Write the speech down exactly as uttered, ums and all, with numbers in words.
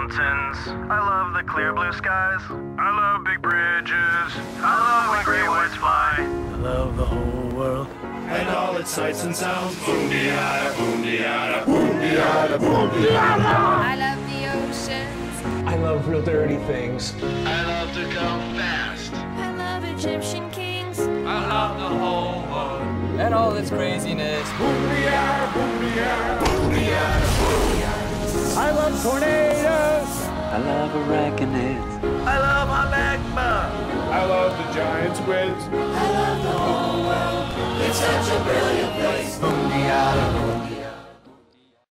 mountains. I love the clear blue skies. I love big bridges. I love when great whites fly. I love the whole world and all its sights and sounds. Boom-de-yada, boom-de-yada, boom-de-yada, boom-de-yada. I love the oceans. I love real dirty things. I love to go fast. I love Egyptian kings. I love the whole world and all its craziness. Boom-de-yada, boom-de-yada, boom-de-yada, boom-de-yada. I love tornadoes. I love arachnids. I love my magma. I love the giant squids. I love the whole world. It's such a brilliant place. Boom-de-yada.